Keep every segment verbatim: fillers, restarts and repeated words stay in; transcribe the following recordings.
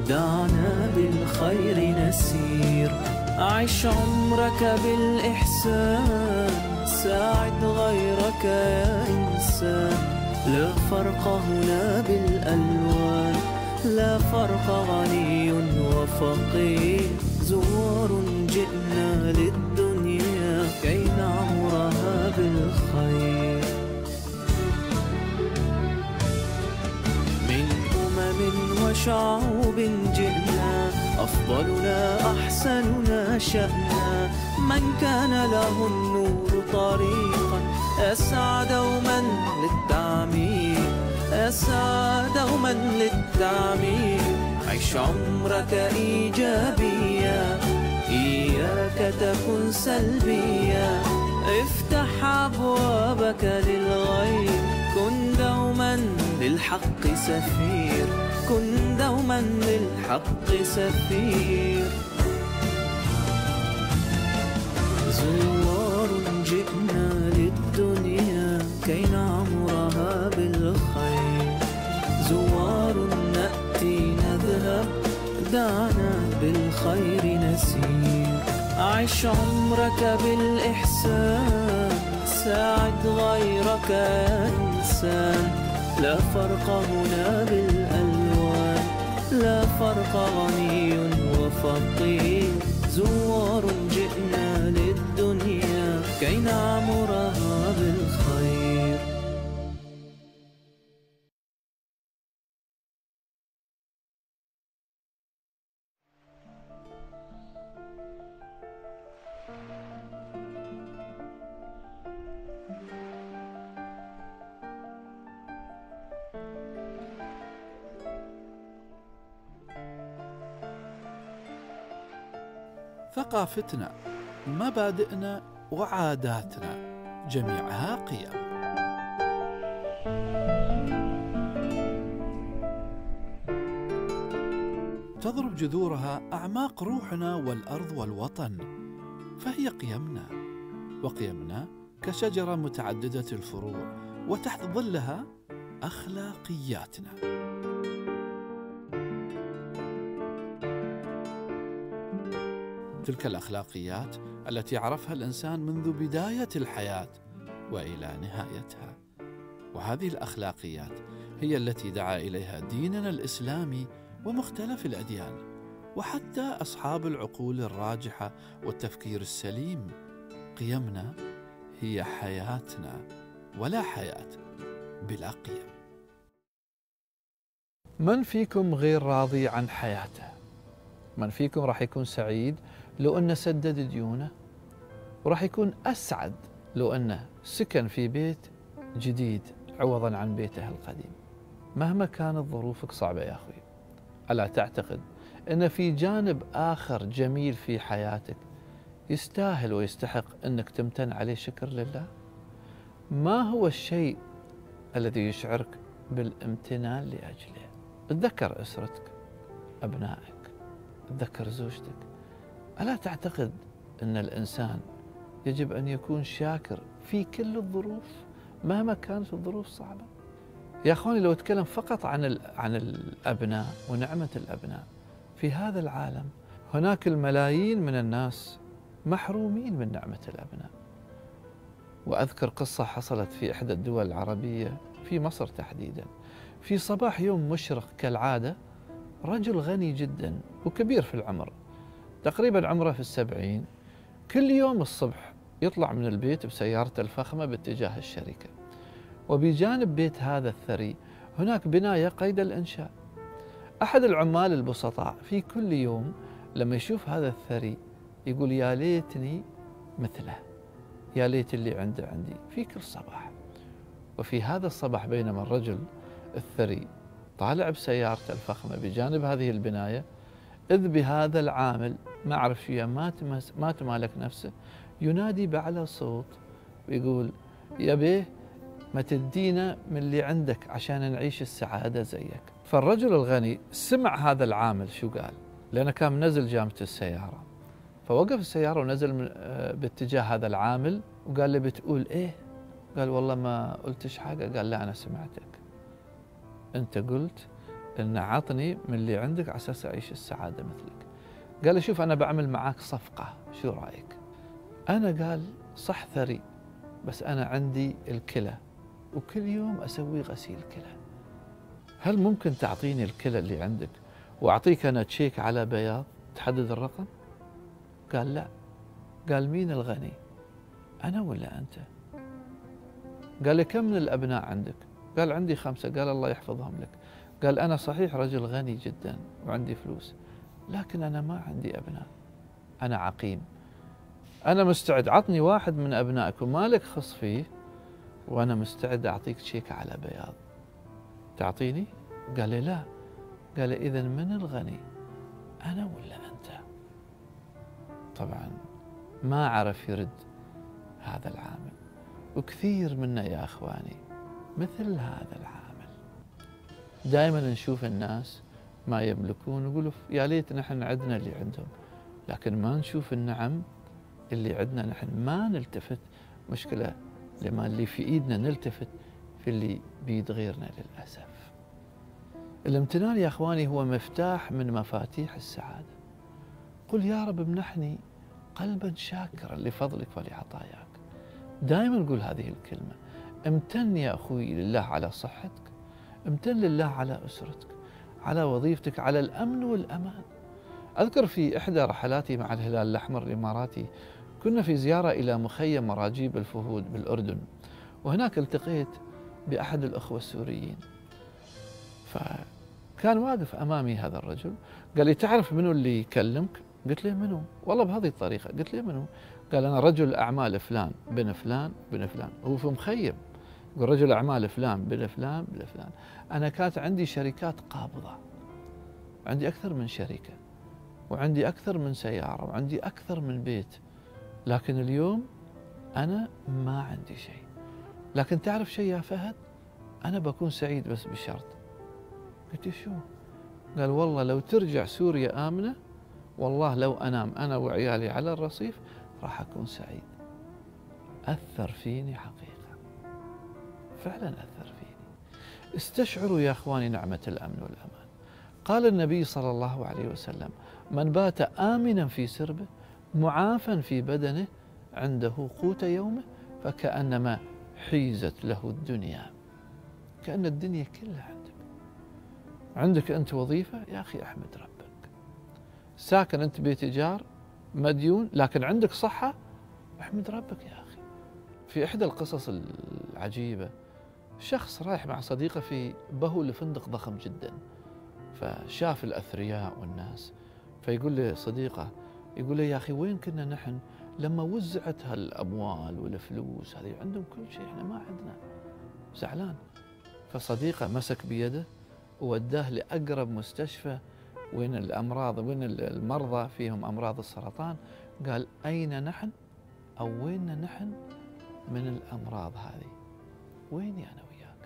دعنا بالخير نسير. عيش عمرك بالإحسان، ساعد غيرك يا إنسان. لا فرق هنا بالألوان، لا فرق غني وفقير. زوار جئنا للدنيا كي نعمرها بالخير. من أمم وشعوب جئنا، أفضلنا أحسننا شأنا. من كان له النور طريقا أسعى دوما للتعمير، أسعى دوما للتعمير. عيش عمرك إيجابيا، إياك تكن سلبيا. افتح أبوابك للغير، كن دوما للحق سفير، كن دوما للحق سفير. زوار جئنا للدنيا كي نعمرها بالخير. زوار نأتي نذهب، دعنا بالخير نسير. عيش عمرك بالإحسان، ساعد غيرك يا إنسان. لا فرق هنا بالألوان، لا فرق غني وفقير. زوار جئنا للدنيا كي نعمرها بالخير. ثقافتنا، مبادئنا وعاداتنا جميعها قيم. تضرب جذورها أعماق روحنا والأرض والوطن، فهي قيمنا. وقيمنا كشجرة متعددة الفروع، وتحت ظلها أخلاقياتنا. تلك الأخلاقيات التي عرفها الإنسان منذ بداية الحياة وإلى نهايتها. وهذه الأخلاقيات هي التي دعا إليها ديننا الإسلامي ومختلف الأديان، وحتى أصحاب العقول الراجحة والتفكير السليم. قيمنا هي حياتنا، ولا حياة بلا قيم. من فيكم غير راضي عن حياته؟ من فيكم راح يكون سعيد لو أنه سدد ديونه؟ وراح يكون أسعد لو أنه سكن في بيت جديد عوضا عن بيته القديم؟ مهما كانت ظروفك صعبة يا أخوي، ألا تعتقد أن في جانب آخر جميل في حياتك يستاهل ويستحق أنك تمتن عليه شكر لله؟ ما هو الشيء الذي يشعرك بالامتنان لأجله؟ تذكر أسرتك، أبنائك، تذكر زوجتك. ألا تعتقد أن الإنسان يجب أن يكون شاكر في كل الظروف مهما كانت الظروف صعبة؟ يا أخواني، لو أتكلم فقط عن عن الأبناء ونعمة الأبناء في هذا العالم، هناك الملايين من الناس محرومين من نعمة الأبناء. وأذكر قصة حصلت في إحدى الدول العربية، في مصر تحديدا. في صباح يوم مشرق كالعادة، رجل غني جدا وكبير في العمر، تقريبا عمره في السبعين، كل يوم الصبح يطلع من البيت بسيارته الفخمة باتجاه الشركة. وبجانب بيت هذا الثري هناك بناية قيد الإنشاء. أحد العمال البسطاء في كل يوم لما يشوف هذا الثري يقول يا ليتني مثله، يا ليت اللي عنده عندي، في كل صباح. وفي هذا الصباح بينما الرجل الثري طالع بسيارته الفخمة بجانب هذه البناية، إذ بهذا العامل ما أعرف شيء ما ما تمالك نفسه ينادي بأعلى صوت ويقول يا بيه ما تدينا من اللي عندك عشان نعيش السعادة زيك. فالرجل الغني سمع هذا العامل شو قال، لأنه كان منزل جامة السيارة، فوقف السيارة ونزل من باتجاه هذا العامل وقال له بتقول إيه؟ قال والله ما قلتش حاجة. قال لا أنا سمعتك، أنت قلت إن عطني من اللي عندك على أساس أعيش السعادة مثلك. قال لي شوف أنا بعمل معاك صفقة، شو رأيك؟ أنا قال صح ثري، بس أنا عندي الكلى وكل يوم أسوي غسيل كلى، هل ممكن تعطيني الكلى اللي عندك وأعطيك أنا تشيك على بياض تحدد الرقم؟ قال لا. قال مين الغني؟ أنا ولا أنت؟ قال لي كم من الأبناء عندك؟ قال عندي خمسة. قال الله يحفظهم لك. قال أنا صحيح رجل غني جدا وعندي فلوس، لكن أنا ما عندي أبناء، أنا عقيم. أنا مستعد، عطني واحد من أبنائك وما لك خص فيه وأنا مستعد أعطيك شيك على بياض، تعطيني؟ قال لي لا. قال لي إذن من الغني؟ أنا ولا أنت؟ طبعا ما عرف يرد هذا العامل، وكثير منا يا أخواني مثل هذا العامل. دائما نشوف الناس ما يملكون نقول يا ليت نحن عندنا اللي عندهم، لكن ما نشوف النعم اللي عندنا نحن، ما نلتفت. مشكلة لما اللي في إيدنا نلتفت في اللي بيد غيرنا للأسف. الامتنان يا أخواني هو مفتاح من مفاتيح السعادة. قل يا رب امنحني قلبا شاكرا لفضلك ولعطاياك. دائما نقول هذه الكلمة، امتن يا أخوي لله على صحتك، امتن لله على أسرتك، على وظيفتك، على الأمن والأمان. أذكر في إحدى رحلاتي مع الهلال الأحمر الإماراتي كنا في زيارة إلى مخيم مراجيب الفهود بالأردن، وهناك التقيت بأحد الأخوة السوريين، فكان واقف أمامي هذا الرجل قال لي تعرف منو اللي يكلمك؟ قلت له منو؟ والله بهذه الطريقة. قلت له منو؟ قال أنا رجل أعمال فلان بن فلان بن فلان. هو في مخيم يقول رجل أعمال فلان بن فلان بن فلان. أنا كانت عندي شركات قابضة، عندي أكثر من شركة وعندي أكثر من سيارة وعندي أكثر من بيت، لكن اليوم أنا ما عندي شيء. لكن تعرف شيء يا فهد؟ أنا بكون سعيد بس بشرط. قلت شو؟ قال والله لو ترجع سوريا آمنة، والله لو أنام أنا وعيالي على الرصيف راح أكون سعيد. أثر فيني حقيقة، فعلا أثر فيني. استشعروا يا أخواني نعمة الأمن والأمان. قال النبي صلى الله عليه وسلم من بات آمنا في سربه معافا في بدنه عنده قوت يومه فكأنما حيزت له الدنيا. كأن الدنيا كلها عندك. عندك أنت وظيفة يا أخي أحمد ربك، ساكن أنت بيت إيجار مديون لكن عندك صحة، احمد ربك يا أخي. في إحدى القصص العجيبة شخص رايح مع صديقه في بهو لفندق ضخم جدا، فشاف الأثرياء والناس، فيقول لصديقه يقول له يا أخي وين كنا نحن لما وزعت هالأموال والفلوس هذه، عندهم كل شيء احنا ما عندنا، زعلان. فصديقه مسك بيده ووداه لأقرب مستشفى وين الأمراض وين المرضى فيهم أمراض السرطان. قال أين نحن أو وين نحن من الأمراض هذه؟ ويني أنا وياك؟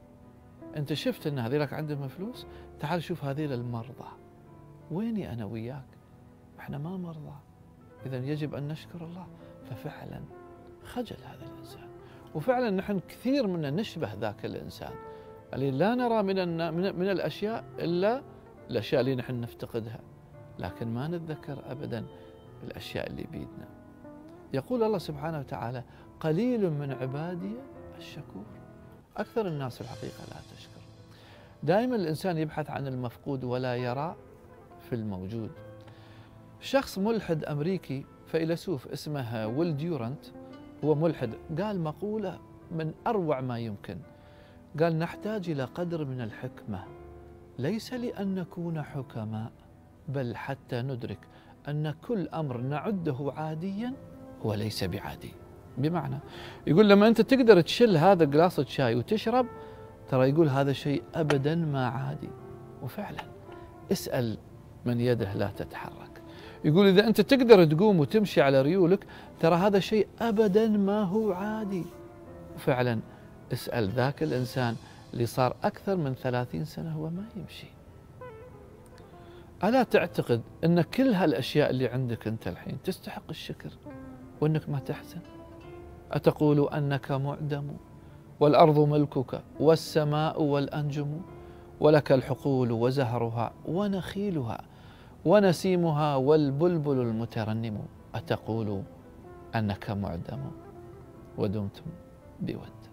أنت شفت أن هذيلك عندهم فلوس، تعال شوف هذيل المرضى، ويني أنا وياك؟ إحنا ما مرضى، إذا يجب أن نشكر الله. ففعلا خجل هذا الإنسان، وفعلا نحن كثير منا نشبه ذاك الإنسان اللي لا نرى من من الأشياء إلا الأشياء اللي نحن نفتقدها، لكن ما نتذكر أبدا الأشياء اللي بيدنا. يقول الله سبحانه وتعالى قليل من عبادي الشكور. أكثر الناس الحقيقة لا تشكر. دائما الإنسان يبحث عن المفقود ولا يرى في الموجود. شخص ملحد أمريكي فيلسوف اسمه ويل ديورانت، هو ملحد، قال مقولة من أروع ما يمكن، قال نحتاج إلى قدر من الحكمة ليس لأن نكون حكماء بل حتى ندرك أن كل أمر نعده عاديا هو ليس بعادي. بمعنى يقول لما أنت تقدر تشل هذا قلاصة شاي وتشرب، ترى يقول هذا شيء أبدا ما عادي. وفعلا اسأل من يده لا تتحرك. يقول إذا أنت تقدر تقوم وتمشي على ريولك، ترى هذا شيء أبدا ما هو عادي. وفعلا اسأل ذاك الإنسان اللي صار أكثر من ثلاثين سنة هو ما يمشي. ألا تعتقد أن كل هالأشياء اللي عندك أنت الحين تستحق الشكر وأنك ما تحزن؟ أتقول أنك معدم والأرض ملكك والسماء والأنجم ولك الحقول وزهرها ونخيلها ونسيمها والبلبل المترنم، أتقول أنك معدم ودمتم بود.